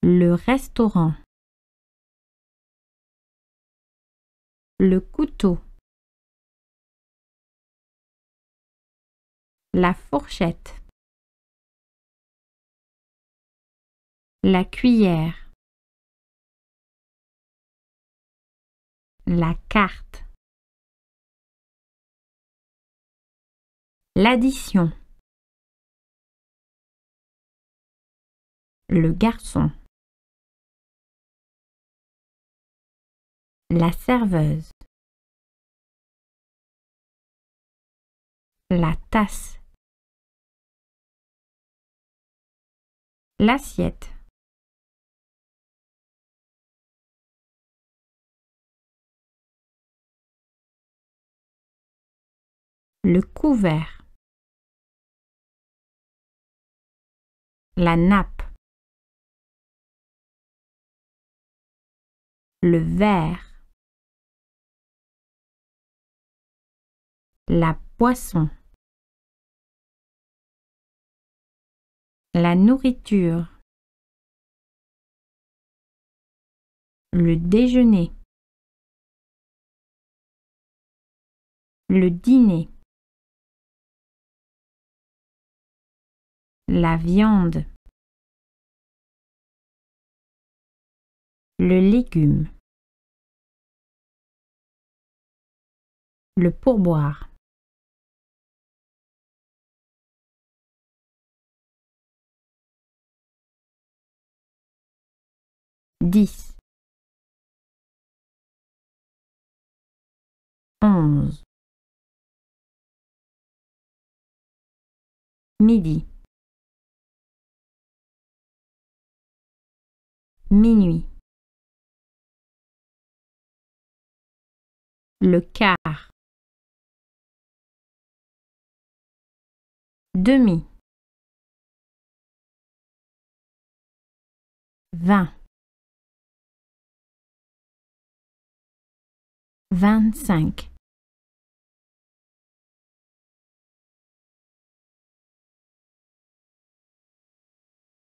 Le restaurant. Le couteau. La fourchette. La cuillère. La carte. L'addition. Le garçon. La serveuse. La tasse. L'assiette. Le couvert. La nappe. Le verre. La boisson. La nourriture. Le déjeuner. Le dîner. La viande. Le légume. Le pourboire. Dix. 11. Midi. Minuit. Le quart. Demi. 20. 25.